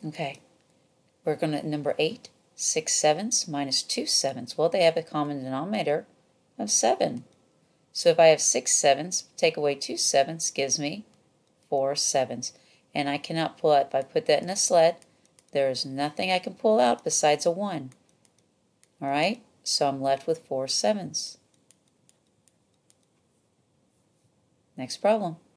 Okay, we're going to number 8, 6 sevenths minus 2 sevenths. Well, they have a common denominator of 7. So if I have 6 sevenths, take away 2 sevenths gives me 4 sevenths. And I cannot pull out, if I put that in a sled, there is nothing I can pull out besides a 1. All right, so I'm left with 4 sevenths. Next problem.